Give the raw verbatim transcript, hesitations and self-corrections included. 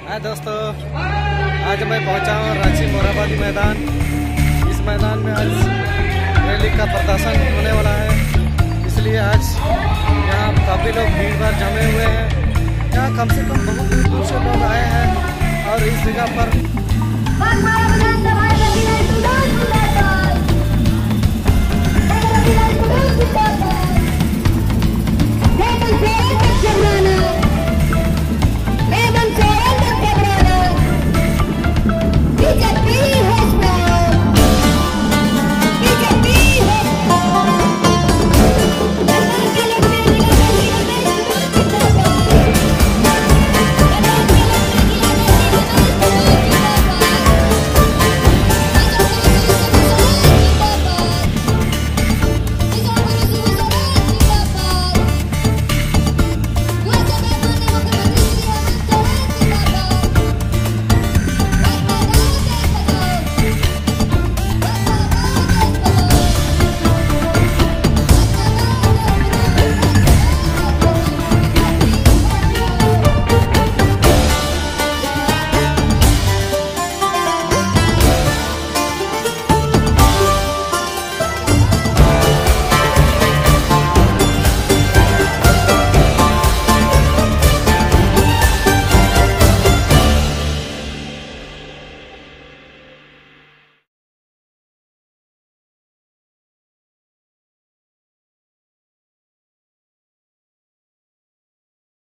हाय दोस्तों, आज मैं पहुंचा हूँ रांची मोरहाबादी मैदान। इस मैदान में आज रैली का प्रदर्शन होने वाला है, इसलिए आज यहाँ काफ़ी लोग भीड़ भाड़ जमे हुए हैं। यहाँ कम से कम बहुत दूर दूर से लोग आए हैं और इस जगह पर जमाना